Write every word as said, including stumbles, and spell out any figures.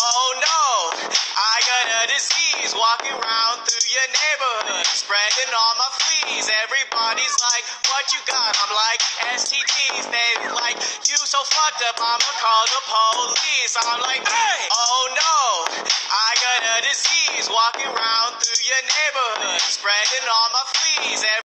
Oh no, I got a disease walking around through your neighborhood, spreading all my fleas. Everybody's like, what you got? I'm like, S T Ds. They like, you so fucked up, I'ma call the police. I'm like, hey, oh no, I got a disease walking around through your neighborhood, spreading all my fleas.